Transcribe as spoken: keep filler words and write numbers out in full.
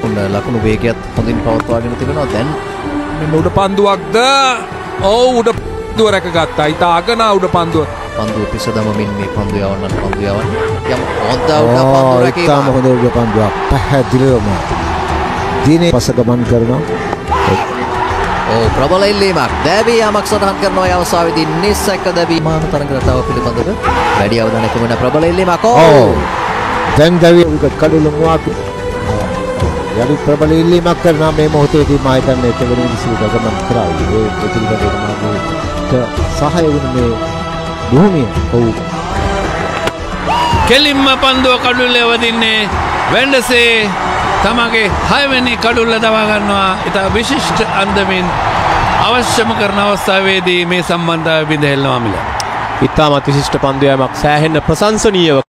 ලකුණ ලකුණු වේගයත් හොඳින් පවත්වාගෙන තිබෙනවා. දැන් මෙන්න උඩ පන්දුවක්ද? ඔව් උඩ පන්දුව රැකගත්තා. ඉතාලගෙන උඩ පන්දුව. පන්දුව පිස දමමින් මේ පන්දුව යවන්නට පන්දුව යවන්න. යම් හොඳ උඩ පන්දුව රැකීම. ඉතාම හොඳ උඩ පන්දුවක්. පැහැදිලිවම දිනේ පස ගමන් කරනවා. ඔව් ප්‍රබල ඉල්ලීමක්. දැවි යමක් සටහන් කරනවා ඒ අවස්ථාවේදී නිස්සක දැවි මාන තරඟ රටාව පිළිබඳව වැඩි අවධානයක් යොමු කරන ප්‍රබල ඉල්ලීමක්. ඔව් දැන් දැවි විකට් කඩළු මුවාපි යලි ප්‍රබල ඉල්ලීමක් කරනවා මේ මොහොතේදී මා හිතන්නේ තෙවන විසිට ගමන් කරයි. ඒ ප්‍රතිවිරුද්ධ මාගේ සහාය වුණ මේ භූමිය. ඔව් කෙලින්ම පන්දුව කඩුල්ලේ වදින්නේ වෙන්ඩසේ තමගේ හයවෙනි කඩුල්ල දවා ගන්නවා. ඉතා විශිෂ්ට අන්දමින් අවශ්‍යම කරන අවස්ථාවේදී මේ සම්බන්ධතාවය බිඳ හෙළනවා මිල. ඉතාමත් විශිෂ්ට පන්දු යෑමක් සෑහෙන්න ප්‍රශංසනීයව